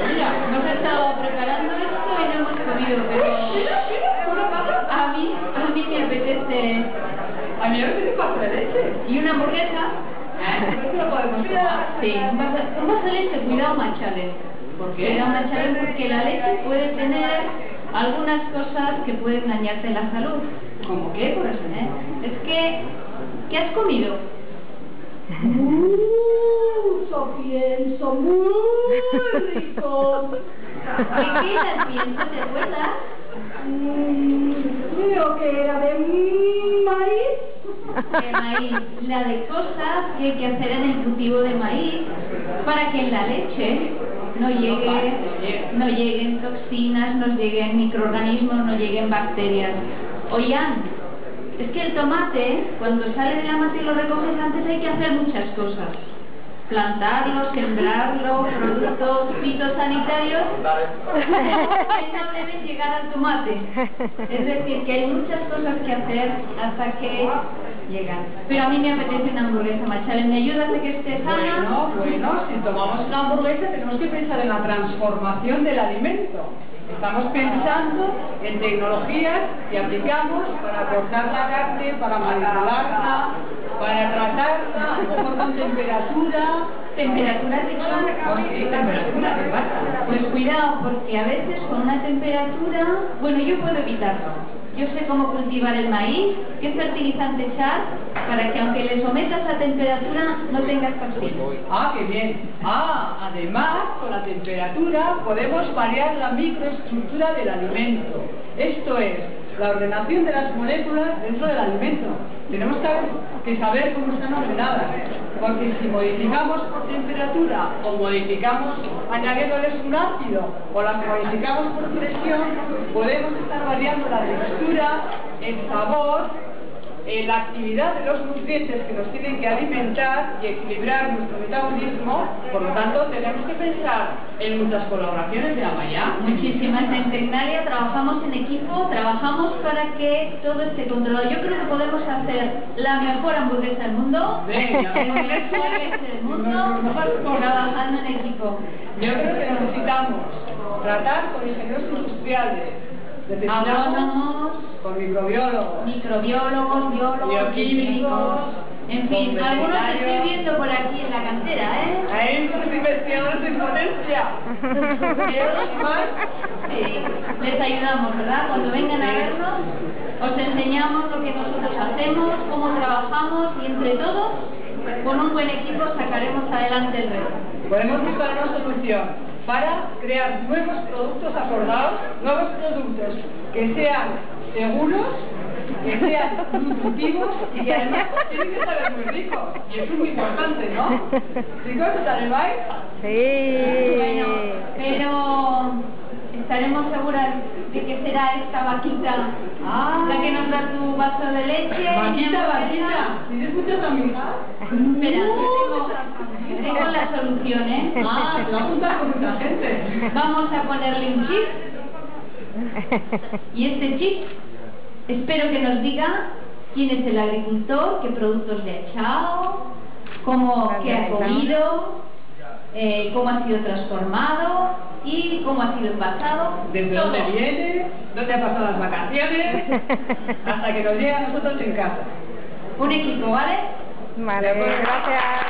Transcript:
mira. Hemos estado preparando esto y no hemos comido, pero a mí me apetece. A mí me apetece pastel de leche. ¿Y una hamburguesa? ¿Eso lo podemos tomar? Sí, un vaso de leche, cuidado Machalen. ¿Por qué? Cuidado Machalen porque la leche puede tener algunas cosas que pueden dañarte la salud. ¿Cómo qué, por ejemplo? Es que, ¿qué has comido? Mucho pienso, muy rico. ¿De qué era el pienso? ¿Te acuerdas? Creo que era de maíz. De maíz. La de cosas que hay que hacer en el cultivo de maíz para que en la leche no lleguen toxinas, no lleguen microorganismos, no lleguen bacterias. Oigan, es que el tomate, cuando sale de la mata y lo recoges antes, hay que hacer muchas cosas. Plantarlo, sembrarlo, productos fitosanitarios que no deben llegar al tomate. Es decir, que hay muchas cosas que hacer hasta que llegan. Pero a mí me apetece una hamburguesa, Machalen. ¿Me ayudas a que esté sana? Bueno, si tomamos una hamburguesa tenemos que pensar en la transformación del alimento. Estamos pensando en tecnologías que aplicamos para cortar la carne, para manipularla, para tratarla, a lo mejor con temperatura. ¿Temperatura de Sí, temperatura, ¿qué pasa? Pues cuidado, porque a veces con una temperatura... Bueno, yo puedo evitarlo. Yo sé cómo cultivar el maíz, qué fertilizante echar, para que aunque le sometas a temperatura no tengas toxinas. Ah, qué bien. Además, con la temperatura podemos variar la microestructura del alimento. Esto es, la ordenación de las moléculas dentro del alimento. Tenemos que saber cómo están ordenadas, porque si modificamos por temperatura o modificamos añadiéndoles un ácido o las modificamos por presión, podemos estar variando la textura, el sabor, la actividad de los nutrientes que nos tienen que alimentar y equilibrar nuestro metabolismo. Por lo tanto, tenemos que pensar en muchas colaboraciones de Amaya. Muchísimas. En Tecnalia trabajamos en equipo, trabajamos para que todo esté controlado. Yo creo que podemos hacer la mejor hamburguesa del mundo, Venga. el mejor leche del mundo, trabajando en equipo. Yo creo que necesitamos tratar con ingenieros industriales, necesitamos Agrónomos, con microbiólogos, biólogos, bioquímicos, químicos, en fin, con algunos veterinarios. estoy viendo por aquí en la cantera, ¿eh? Hay unos investigadores en ponencia. ¿Quieres más? Sí, les ayudamos, ¿verdad? Cuando vengan a vernos, os enseñamos lo que nosotros hacemos, cómo trabajamos y entre todos, con un buen equipo, sacaremos adelante el reto. Podemos buscar una solución para crear nuevos productos acordados, nuevos productos que sean seguros, que sean nutritivos y que además tienen que saber muy ricos. Y eso es muy importante, ¿no? ¿Chicos, ¿sabéis? Sí. Bueno, pero estaremos seguras de que será esta vaquita la que nos da tu vaso de leche. Vaquita, ¿tienes muchas amigas? Espera, tengo la solución, ¿eh? Te va a juntar con mucha gente. Vamos a ponerle un chip. Y este chip, espero que nos diga quién es el agricultor, qué productos le ha echado, qué ha comido, cómo ha sido transformado y cómo ha sido envasado. Desde todo. dónde viene, dónde ha pasado las vacaciones, hasta que nos llegue a nosotros en casa. Un equipo, ¿vale? Vale, gracias.